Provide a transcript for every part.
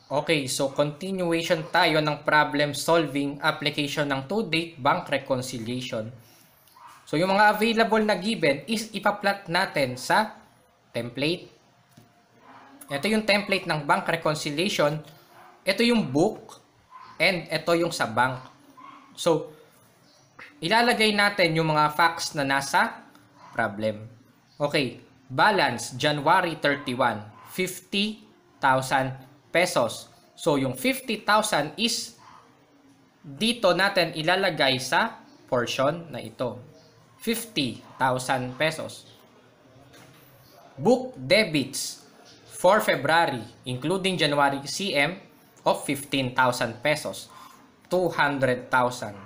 Okay, so continuation tayo ng problem solving application ng to-date bank reconciliation. So yung mga available na given is ipa-plot natin sa template. Ito yung template ng bank reconciliation. Ito yung book and ito yung sa bank. So ilalagay natin yung mga facts na nasa problem. Okay, balance January 31, 50,000 pesos. So yung 50,000 is dito natin ilalagay sa portion na ito. 50,000 pesos. Book debits for February including January CM of 15,000 pesos. 200,000.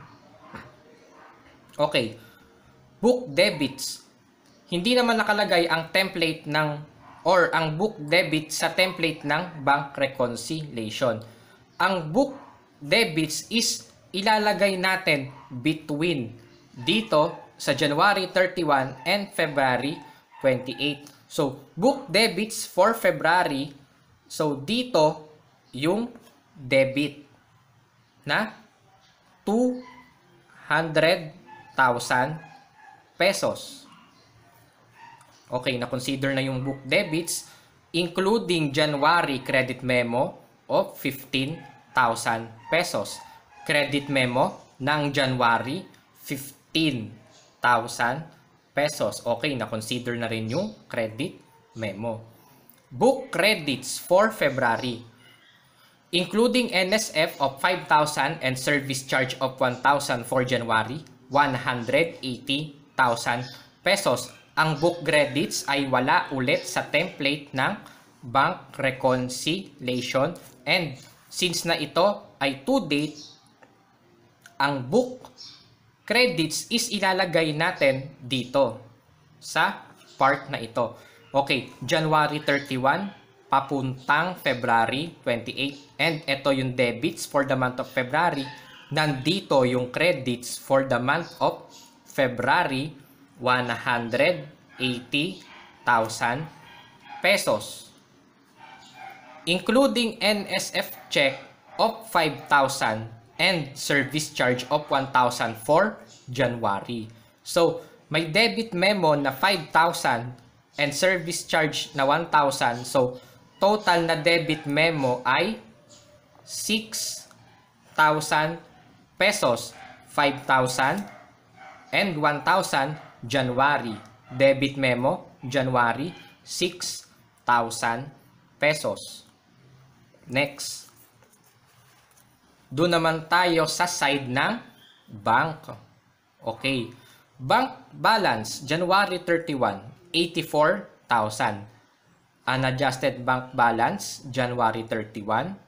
Okay. Book debits. Hindi naman nakalagay ang template ng or ang book debit sa template ng bank reconciliation. Ang book debits is ilalagay natin between dito sa January 31 and February 28. So, book debits for February. So, dito yung debit na 200,000 pesos. Okay, na-consider na yung book debits including January credit memo of 15,000 pesos. Credit memo ng January, 15,000 pesos. Okay, na-consider na rin yung credit memo. Book credits for February including NSF of 5,000 and service charge of 1,000 for January, 180,000 pesos. Ang book credits ay wala ulit sa template ng bank reconciliation, and since na ito ay to date, ang book credits is ilalagay natin dito sa part na ito. Okay, January 31 papuntang February 28, and ito yung debits for the month of February. Nandito yung credits for the month of February, 180,000 pesos. Including NSF check of 5,000 and service charge of 1,000 for January. So, may debit memo na 5,000 and service charge na 1,000. So, total na debit memo ay 6,000 pesos. 5,000 and 1,000 January. Debit memo, January, 6,000 pesos. Next. Doon naman tayo sa side ng bank. Okay. Bank balance, January 31, 84,000. Unadjusted bank balance, January 31,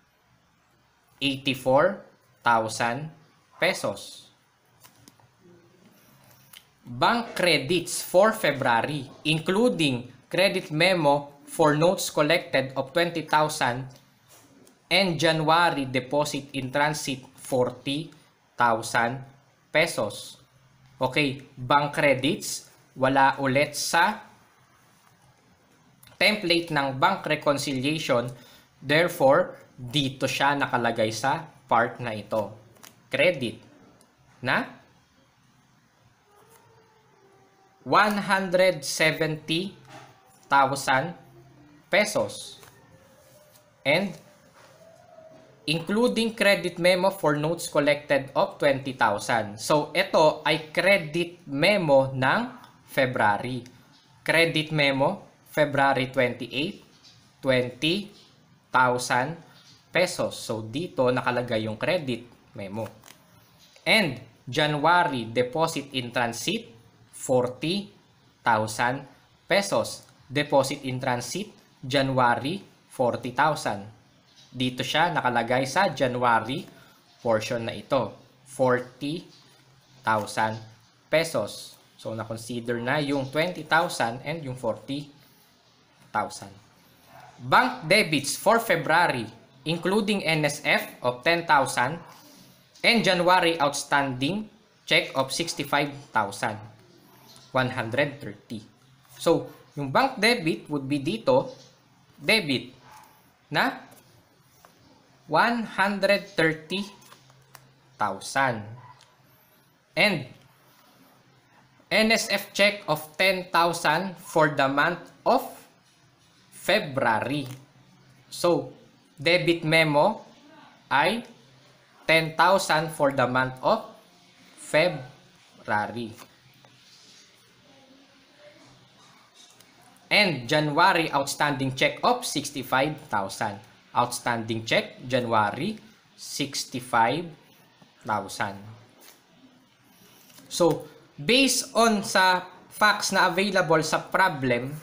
84,000 pesos. Bank credits for February, including credit memo for notes collected of 20,000 and January deposit in transit 40,000 pesos. Okay, bank credits, wala ulit sa template ng bank reconciliation. Therefore, dito siya nakalagay sa part na ito. Credit na 170,000 pesos. And including credit memo for notes collected of 20,000. So, ito ay credit memo ng February. Credit memo, February 28, 20,000 pesos. So, dito nakalagay yung credit memo. And January deposit in transit, 40,000 pesos. Deposit in transit, January, 40,000. Dito siya nakalagay sa January portion na ito, 40,000 pesos. So, na-consider na yung 20,000 and yung 40,000. Bank debits for February, including NSF of 10,000 and January outstanding check of 65,000. 130. So, yung bank debit would be dito, debit na 130,000. And NSF check of 10,000 for the month of February. So, debit memo ay 10,000 for the month of February. And January outstanding check of 65,000. Outstanding check, January, 65,000. So, based on sa facts na available sa problem,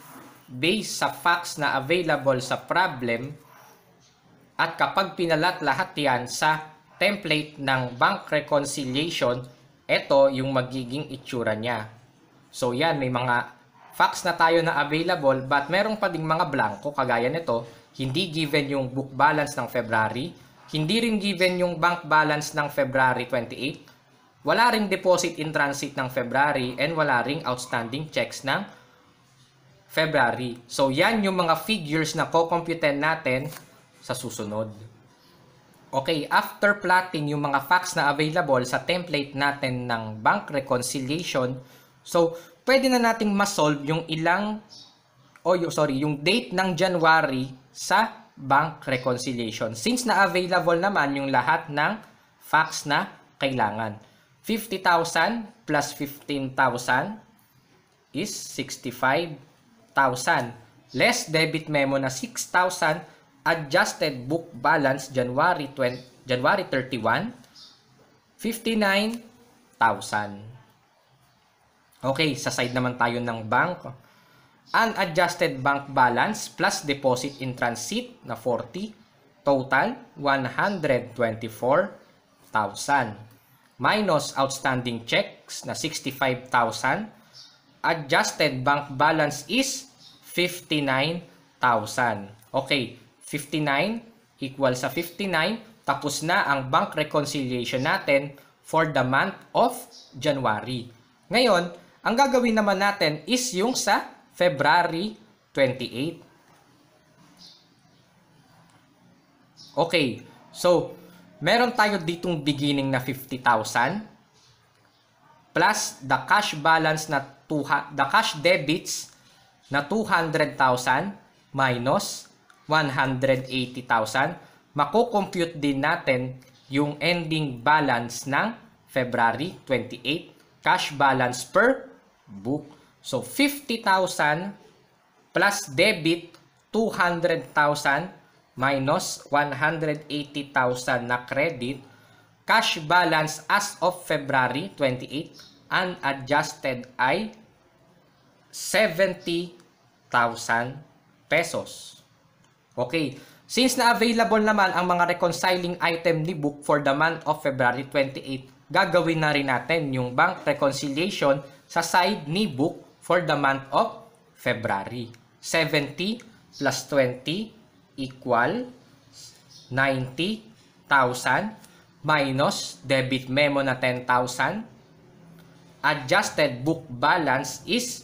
at kapag pinalat lahat yan sa template ng bank reconciliation, ito yung magiging itsura niya. So yan, may mga facts na tayo na available, but merong pa ding mga blanco kagaya nito. Hindi given yung book balance ng February, hindi rin given yung bank balance ng February 28, wala ring deposit in transit ng February, and wala ring outstanding checks ng February. So yan yung mga figures na kukumputin natin sa susunod. Okay, after plotting yung mga facts na available sa template natin ng bank reconciliation, so pwede na nating ma-solve yung yung date ng January sa bank reconciliation. Since na available naman yung lahat ng facts na kailangan. 50,000 plus 15,000 is 65,000. Less debit memo na 6,000, adjusted book balance January 31, 59,000. Okay, sa side naman tayo ng bank. Unadjusted bank balance plus deposit in transit na 40, total 124,000. Minus outstanding checks na 65,000. Adjusted bank balance is 59,000. Okay, 59 equal sa 59. Tapos na ang bank reconciliation natin for the month of January. Ngayon, ang gagawin naman natin is yung sa February 28. Okay, so meron tayo ditong beginning na 50,000 plus the cash balance na the cash debits na 200,000 minus 180,000. Mako-compute din natin yung ending balance ng February 28 cash balance per book. So 50,000 plus debit 200,000 minus 180,000 na credit. Cash balance as of February 28 unadjusted ay 70,000 pesos. Okay, since na available naman ang mga reconciling item ni book for the month of February 28, gagawin na rin natin yung bank reconciliation sa side ni book for the month of February. 70 plus 20 equal 90,000 minus debit memo na 10,000. Adjusted book balance is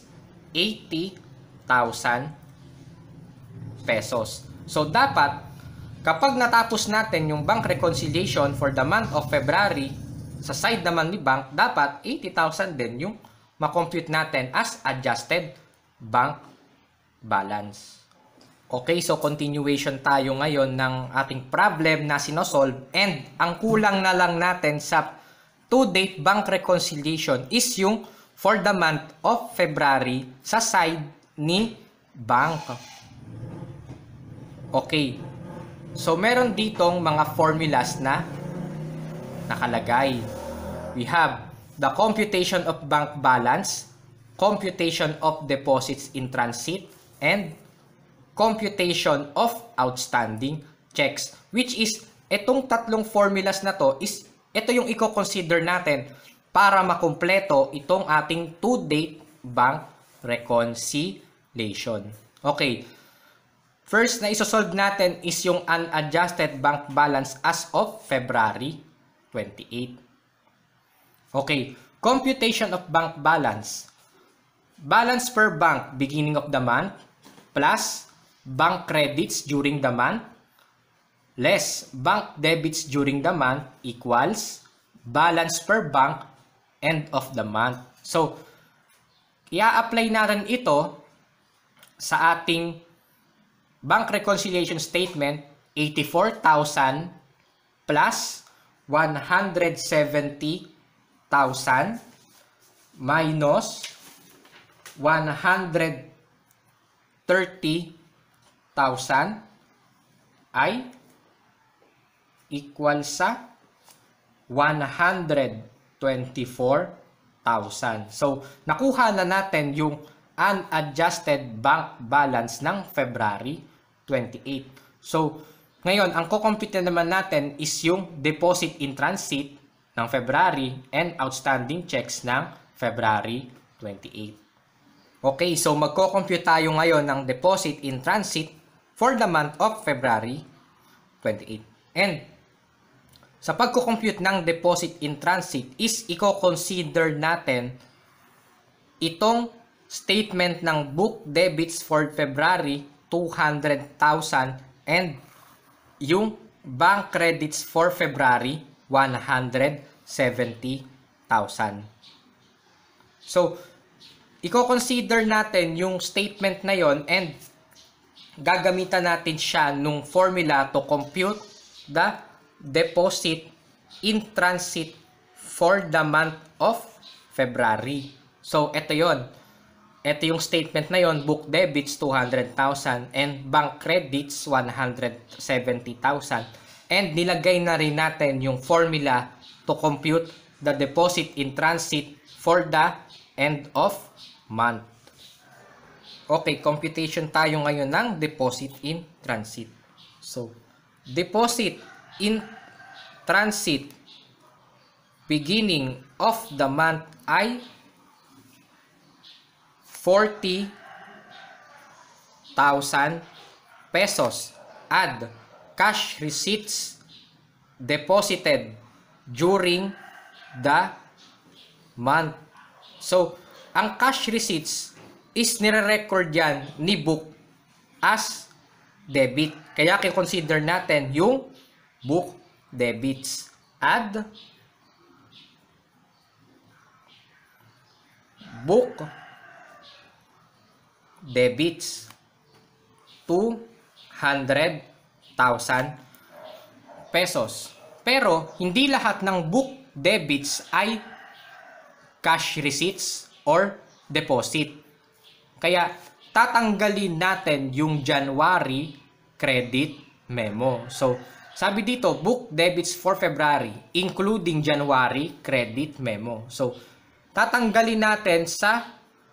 80,000 pesos. So dapat kapag natapos natin yung bank reconciliation for the month of February, sa side naman ni bank, dapat 80,000 din yung makompute natin as adjusted bank balance. Okay, so continuation tayo ngayon ng ating problem na sinosolve, and ang kulang na lang natin sa to-date bank reconciliation is yung for the month of February sa side ni bank. Okay, so meron ditong mga formulas na nakalagay. We have the computation of bank balance, computation of deposits in transit, and computation of outstanding checks. Which is, itong tatlong formulas na to is, ito yung i-consider natin para makumpleto itong ating to-date bank reconciliation. Okay, first na isosolve natin is yung unadjusted bank balance as of February 28. Okay, computation of bank balance. Balance per bank beginning of the month plus bank credits during the month less bank debits during the month equals balance per bank end of the month. So, i-apply natin ito sa ating bank reconciliation statement, 84,000 plus 170,000 minus 130,000 ay equal sa 124,000. So, nakuha na natin yung unadjusted bank balance ng February 28. So, ngayon, ang kukompute na naman natin is yung deposit in transit ng February and outstanding checks ng February 28. Okay, so magko-compute tayo ngayon ng deposit in transit for the month of February 28. And sa pagko-compute ng deposit in transit is i-consider natin itong statement ng book debits for February 200,000 and yung bank credits for February 170,000. So, i-consider natin yung statement na yon and gagamitan natin siya nung formula to compute the deposit in transit for the month of February. So, ito yon. Ito yung statement na yon, book debits 200,000 and bank credits 170,000. And nilagay na rin natin yung formula to compute the deposit in transit for the end of month. Okay, computation tayo ngayon ng deposit in transit. So, deposit in transit beginning of the month ay 40,000 pesos. Add cash receipts deposited during the month. So, ang cash receipts is nire-record yan ni book as debit. Kaya i-consider natin yung book debits. Add book debits 200,000 pesos. Pero hindi lahat ng book debits ay cash receipts or deposit. Kaya tatanggalin natin yung January credit memo. So, sabi dito, book debits for February including January credit memo. So, tatanggalin natin sa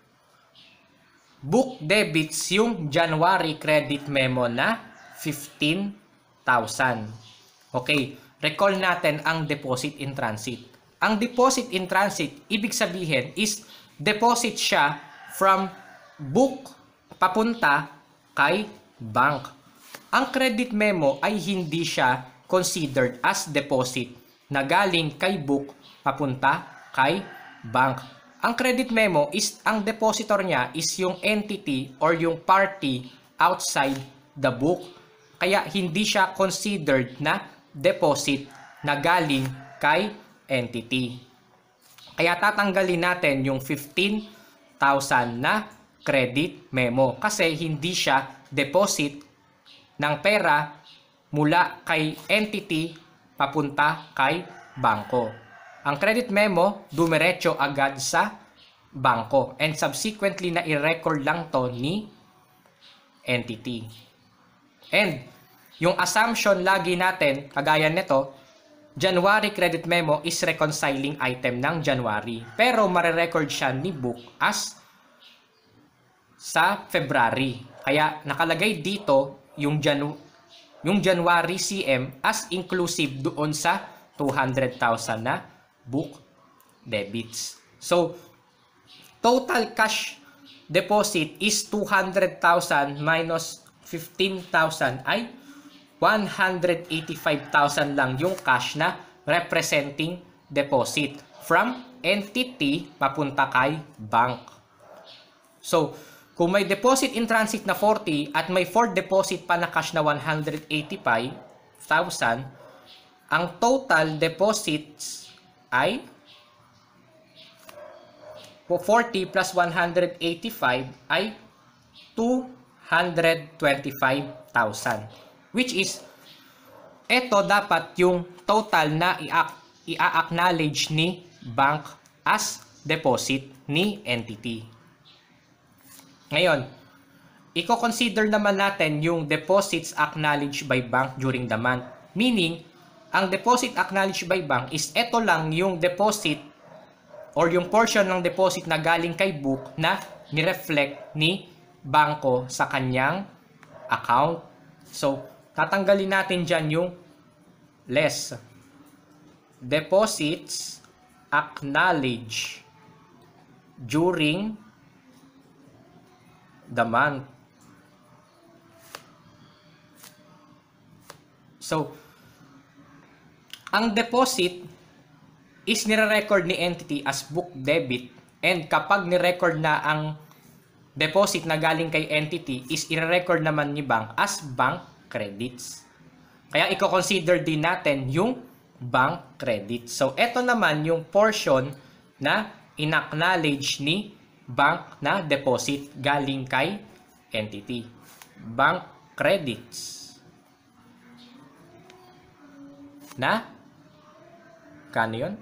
book debits yung January credit memo na 15,000. Okay, recall natin ang deposit in transit. Ang deposit in transit, ibig sabihin is deposit siya from book papunta kay bank. Ang credit memo ay hindi siya considered as deposit na galing kay book papunta kay bank. Ang credit memo is, ang depositor niya is yung entity or yung party outside the book. Kaya hindi siya considered na deposit na galing kay entity. Kaya tatanggalin natin yung 15,000 na credit memo kasi hindi siya deposit ng pera mula kay entity papunta kay bangko. Ang credit memo, dumiretso agad sa bangko and subsequently na i-record lang to ni entity. And yung assumption lagi natin, kagaya nito, January credit memo is reconciling item ng January. Pero marirecord siya ni book as sa February. Kaya nakalagay dito yung January CM as inclusive doon sa 200,000 na book debits. So, total cash deposit is 200,000 minus 15,000 ay 185,000 lang yung cash na representing deposit from entity papunta kay bank. So, kung may deposit in transit na 40 at may for deposit pa na cash na 185,000 ang total deposits ay 40 plus 185 ay 225,000. Which is, ito dapat yung total na i-acknowledge ni bank as deposit ni entity. Ngayon, i-consider naman natin yung deposits acknowledged by bank during the month. Meaning, ang deposit acknowledged by bank is ito lang yung deposit or yung portion ng deposit na galing kay book na ni-reflect ni bangko sa kanyang account. So, tatanggalin natin dyan yung less. Deposits acknowledged during the month. So, ang deposit is nire-record ni entity as book debit, and kapag ni-record na ang deposit na galing kay entity is i-record naman ni bank as bank credits. Kaya i-consider din natin yung bank credit. So, ito naman yung portion na in-acknowledge ni bank na deposit galing kay entity. Bank credits na kano yun?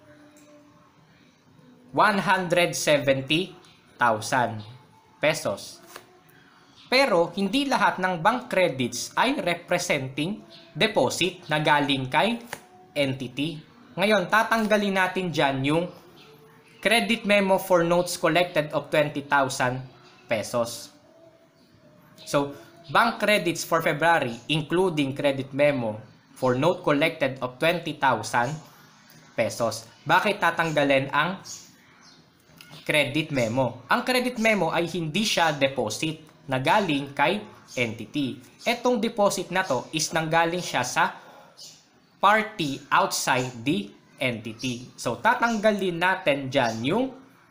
170,000 pesos. Pero hindi lahat ng bank credits ay representing deposit na galing kay entity. Ngayon, tatanggalin natin dyan yung credit memo for notes collected of 20,000 pesos. So, bank credits for February, including credit memo for note collected of 20,000 pesos. Bakit tatanggalin ang credit memo? Ang credit memo ay hindi siya deposit na galing kay entity. Etong deposit na to is nanggaling siya sa party outside the entity. So, tatanggalin natin dyan yung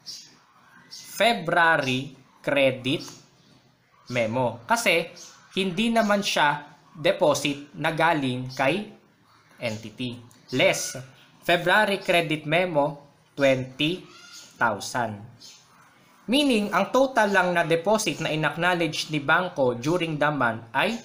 February credit memo. Kasi, hindi naman siya deposit na galing kay entity. Less, February credit memo, 20,000. Meaning, ang total lang na deposit na in-acknowledge ni bangko during the month ay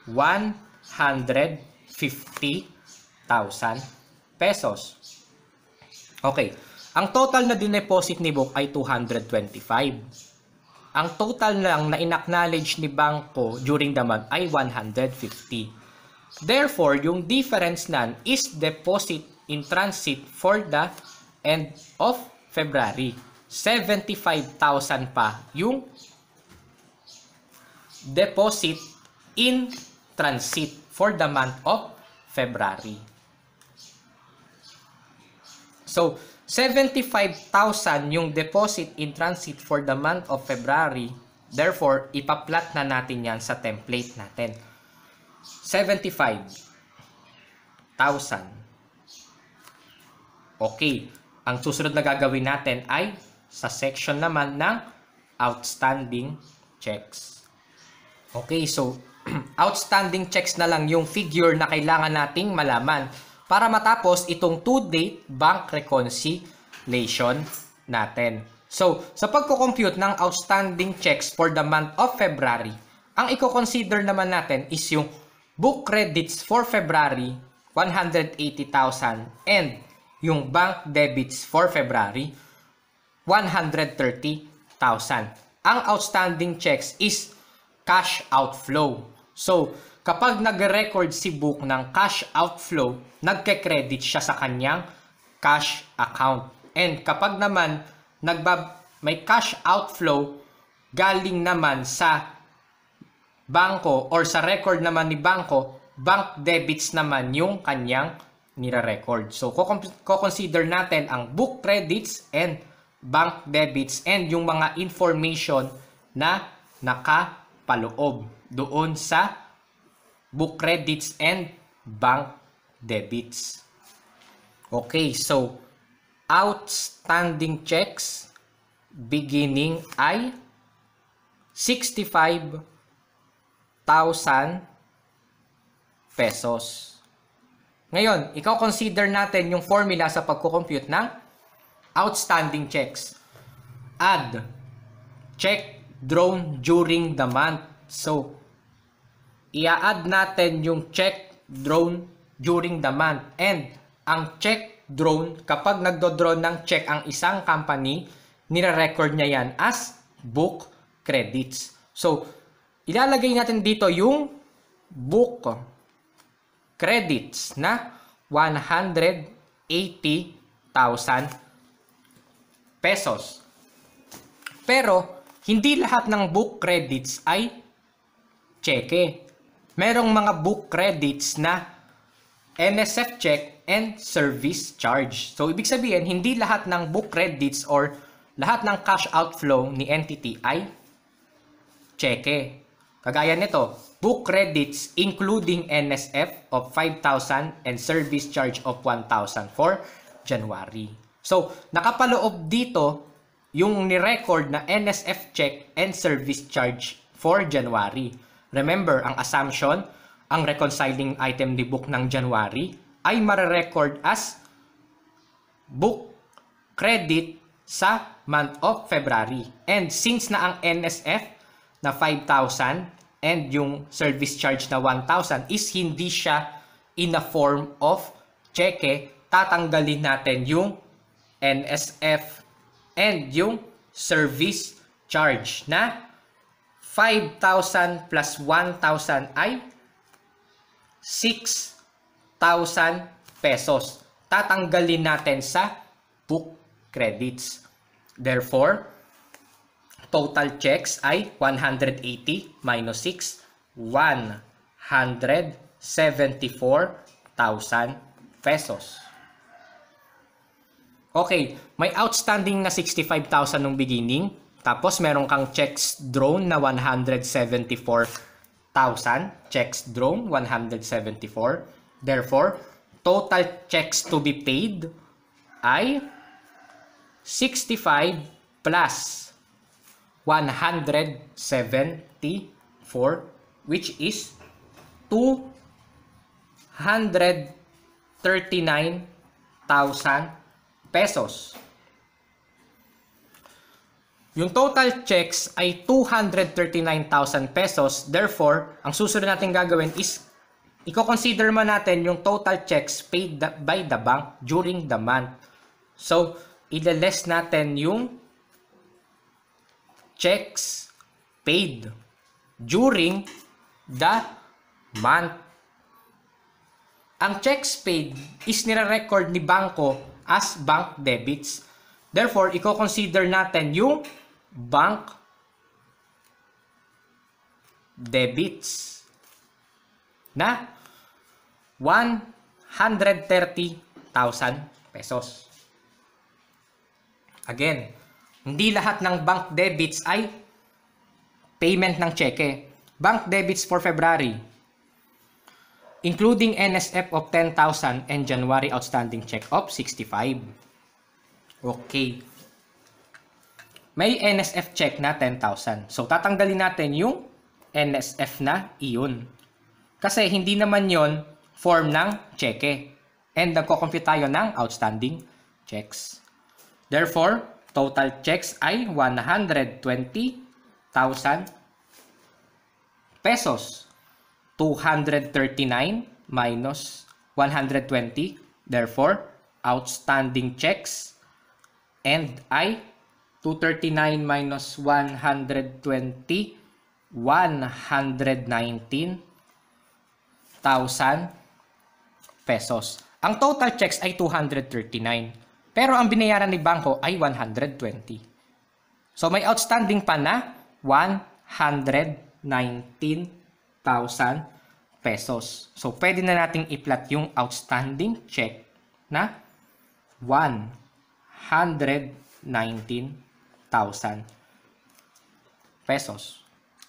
150,000 pesos. Okay. Ang total na dineposit ni book ay 225. Ang total lang na in-acknowledge ni bangko during the month ay 150. Therefore, yung difference nan is deposit in transit for the end of February. 75,000 pa yung deposit in transit for the month of February. So, 75,000 yung deposit in transit for the month of February. Therefore, ipaplat na natin yan sa template natin. 75,000. Okay. Ang susunod na gagawin natin ay sa section naman ng outstanding checks. Okay, so outstanding checks na lang yung figure na kailangan nating malaman para matapos itong to-date bank reconciliation natin. So, sa pagko-compute ng outstanding checks for the month of February, ang i-consider naman natin is yung book credits for February, 180,000, and yung bank debits for February, 130,000. Ang outstanding checks is cash outflow. So, kapag nag-record si book ng cash outflow, nagke-credit siya sa kanyang cash account. And kapag naman may cash outflow galing naman sa bangko or sa record naman ni bangko, bank debits naman yung kanyang nire-record. So, ko-consider natin ang book credits and bank debits and yung mga information na nakapaloob doon sa book credits and bank debits. Okay, so outstanding checks beginning ay 65,000 pesos. Ngayon, ikaw consider natin yung formula sa pagko-compute ng outstanding checks. Add check drawn during the month. So, i-add natin yung check drawn during the month. And ang check drawn, kapag nagdo-draw ng check ang isang company, nire-record niya yan as book credits. So, ilalagay natin dito yung book credits na 180,000 pesos. Pero, hindi lahat ng book credits ay cheque. Merong mga book credits na NSF check and service charge. So, ibig sabihin, hindi lahat ng book credits or lahat ng cash outflow ni entity ay cheque. Kagaya nito, book credits including NSF of 5,000 and service charge of 1,000 for January. So, nakapaloob dito yung ni-record na NSF check and service charge for January. Remember, ang assumption, ang reconciling item ni book ng January ay mare-record as book credit sa month of February. And since na ang NSF na 5,000 and yung service charge na 1,000 is hindi siya in a form of cheque, tatanggalin natin yung NSF and yung service charge na 5,000 plus 1,000 ay 6,000 pesos. Tatanggalin natin sa book credits. Therefore, total checks ay 180 minus 6, 174,000 pesos. Okay, may outstanding na 65,000 nung beginning. Tapos meron kang checks drawn na 174,000. Checks drawn 174. Therefore, total checks to be paid ay 65 plus 174, which is 239,000 pesos. Yung total checks ay 239,000 pesos. Therefore, ang susunod natin gagawin is i-consider man natin yung total checks paid by the bank during the month. So, i-less natin yung checks paid during the month. Ang checks paid is nire-record ni bangko as bank debits. Therefore, i-consider natin yung bank debits na 130,000 pesos. Again, hindi lahat ng bank debits ay payment ng cheque. Bank debits for February, including NSF of 10,000 and January outstanding check of 65. Okay. May NSF check na 10,000. So, tatanggalin natin yung NSF na iyon. Kasi hindi naman yon form ng cheque. And nagko-compute tayo ng outstanding checks. Therefore, total checks ay 120,000 pesos. 239 minus 120. Therefore, outstanding checks and ay 239 minus 120, 119,000 pesos. Ang total checks ay 239. Pero ang binayaran ni bangko ay 120. So may outstanding pa na 119,000 pesos. So pwede na nating i-plot yung outstanding check na 119,000 pesos.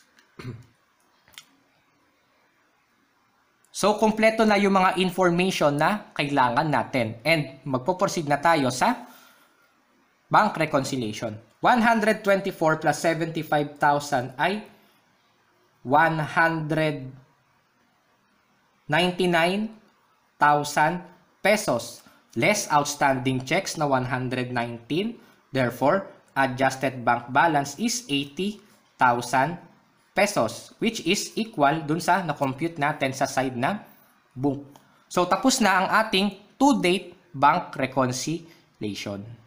So, kompleto na yung mga information na kailangan natin. And magpo-proceed na tayo sa bank reconciliation. 124 plus 75,000 ay 199,000 pesos. Less outstanding checks na 119. Therefore, adjusted bank balance is 80,000 pesos, which is equal dun sa na-compute natin sa side ng book. So, tapos na ang ating to-date bank reconciliation.